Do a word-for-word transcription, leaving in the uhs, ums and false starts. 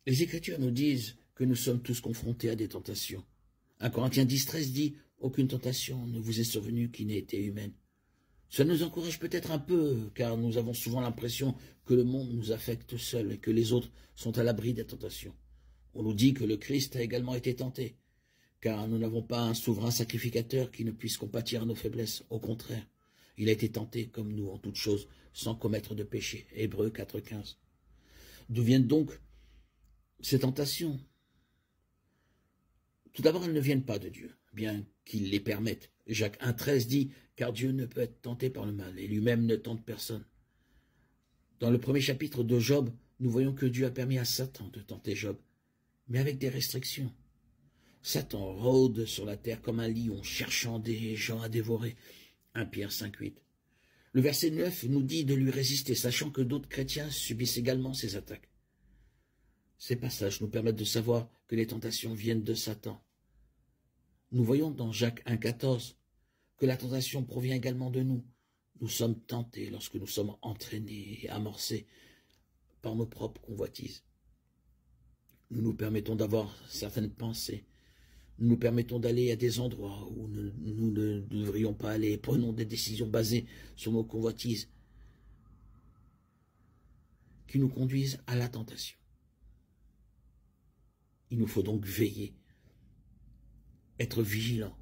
Les Écritures nous disent que nous sommes tous confrontés à des tentations. un Corinthiens dix, treize dit « Aucune tentation ne vous est survenue qui n'ait été humaine ». Ça nous encourage peut-être un peu, car nous avons souvent l'impression que le monde nous affecte seul et que les autres sont à l'abri des tentations. On nous dit que le Christ a également été tenté, car nous n'avons pas un souverain sacrificateur qui ne puisse compatir à nos faiblesses. Au contraire, il a été tenté comme nous en toutes choses, sans commettre de péché. Hébreux quatre, quinze. D'où viennent donc ces tentations? Tout d'abord, elles ne viennent pas de Dieu, bien qu'il les permette. Jacques un, treize dit « Car Dieu ne peut être tenté par le mal, et lui-même ne tente personne. » Dans le premier chapitre de Job, nous voyons que Dieu a permis à Satan de tenter Job, mais avec des restrictions. Satan rôde sur la terre comme un lion, cherchant des gens à dévorer. un Pierre cinq, huit. Le verset neuf nous dit de lui résister, sachant que d'autres chrétiens subissent également ces attaques. Ces passages nous permettent de savoir que les tentations viennent de Satan. Nous voyons dans Jacques un, quatorze que la tentation provient également de nous. Nous sommes tentés lorsque nous sommes entraînés et amorcés par nos propres convoitises. Nous nous permettons d'avoir certaines pensées. Nous nous permettons d'aller à des endroits où nous, nous ne devrions pas aller. Prenons des décisions basées sur nos convoitises qui nous conduisent à la tentation. Il nous faut donc veiller, être vigilants,